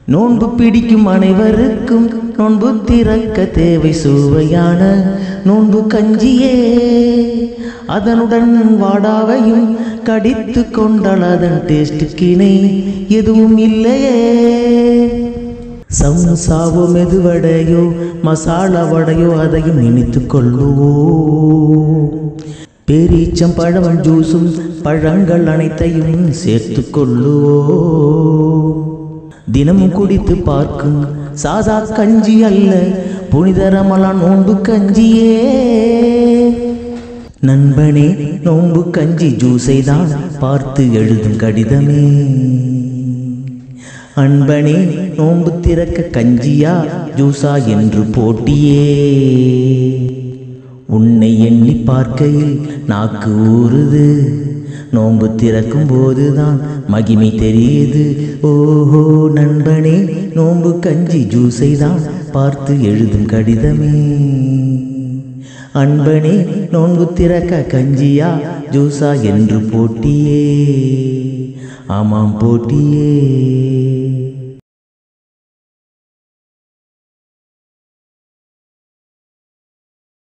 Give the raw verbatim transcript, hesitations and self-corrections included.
நோன்பு பிடிக்கும் அனைவருக்கும் நோன்பு திறக்க தேவை சுவையான நோன்பு கஞ்சியே. அதனுடன் வாடாவையும் கடித்து கொண்டால் அதன் டேஸ்டுக்கினை எதுவும் இல்லையே. சம்சாவோ மெதுவடையோ மசாலா வடையோ அதையும் நினைத்து கொள்ளுவோம். பேரீச்சம் பழம் ஜூஸும் பழங்கள் அனைத்தையும் சேர்த்து கொள்ளுவோம். தினமும் குடித்து பார்க்கும் சாதா கஞ்சி அல்ல, புனித ரமலான் நோன்பு கஞ்சியே. நண்பனே, நோன்பு கஞ்சி ஜூஸை தான் பார்த்து எழுதும் கடிதமே. அன்பனே, நோன்பு திறக்க கஞ்சியா ஜூஸா என்று போட்டியே. உன்னை எண்ணி பார்க்கையில் நாக்கு ஊறுது, நோன்பு திறக்கும் போதுதான் மகிமை தெரியுது. ஓஹோ நண்பனே, நோன்பு கஞ்சி ஜூஸை தான் பார்த்து எழுதும் கடிதமே. அன்பனே, நோன்பு திறக்க கஞ்சியா ஜூஸா என்று போட்டியே. ஆமாம் போட்டியே.